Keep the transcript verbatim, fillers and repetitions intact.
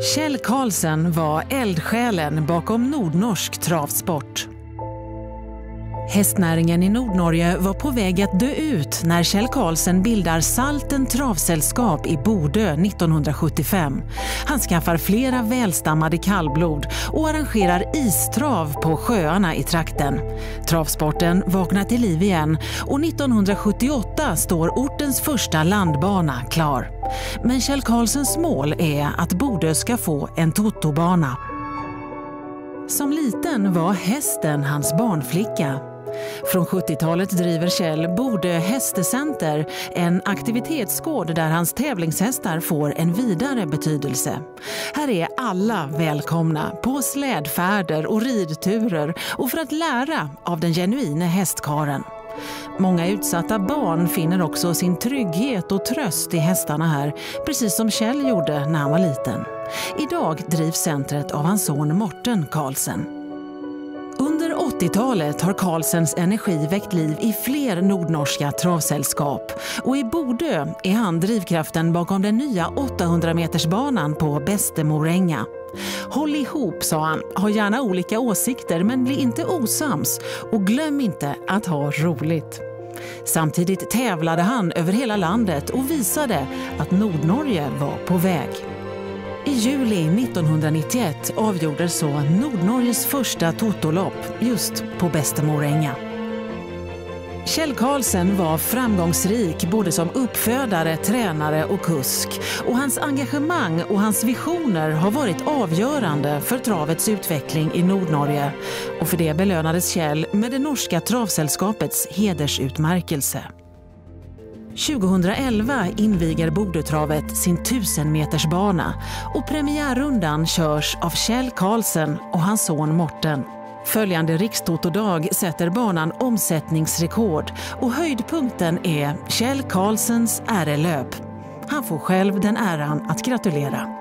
Kjell Karlsen var eldsjälen bakom nordnorsk travsport. Hästnäringen i Nordnorge var på väg att dö ut när Kjell Karlsen bildar Salten travsällskap i Bodø nittonhundrasjuttiofem. Han skaffar flera välstammade kallblod och arrangerar istrav på sjöarna i trakten. Travsporten vaknar till liv igen och nittonhundrasjuttioåtta står ortens första landbana klar. Men Kjell Karlsens mål är att Bodø ska få en totobana. Som liten var hästen hans barnflicka. Från sjuttiotalet driver Kjell Bodø hästecenter, en aktivitetsgård där hans tävlingshästar får en vidare betydelse. Här är alla välkomna på slädfärder och ridturer och för att lära av den genuina hästkaren. Många utsatta barn finner också sin trygghet och tröst i hästarna här, precis som Kjell gjorde när han var liten. Idag drivs centret av hans son Morten Karlsen. Under åttiotalet har Karlsens energi väckt liv i fler nordnorska travsällskap och i Bodø är han drivkraften bakom den nya åttahundra-metersbanan på Bestemoränga. Håll ihop, sa han, ha gärna olika åsikter men bli inte osams och glöm inte att ha roligt. Samtidigt tävlade han över hela landet och visade att Nordnorge var på väg. I juli nittonhundranittioett avgjordes så Nordnorges första totolopp just på Bestemoränga. Kjell Karlsen var framgångsrik både som uppfödare, tränare och kusk. Och hans engagemang och hans visioner har varit avgörande för travets utveckling i Nordnorge. Och för det belönades Kjell med det norska travsällskapets hedersutmärkelse. tjugohundraelva inviger Bodøtravet sin tusen-metersbana och premiärrundan körs av Kjell Karlsen och hans son Morten. Följande rikstotodag sätter banan omsättningsrekord och höjdpunkten är Kjell Karlsens ärelöp. Han får själv den äran att gratulera.